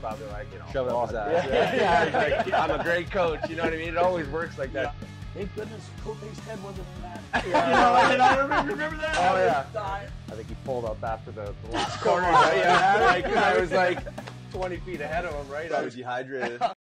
probably like, you know, shove it up his ass. yeah, like, I'm a great coach. You know what I mean? It always works like that. Thank goodness Cote's head wasn't that. Yeah. You know, and I remember that. Oh, yeah. I think he pulled up after the last Corner, yeah, like, I was like 20 feet ahead of him, right? I was dehydrated.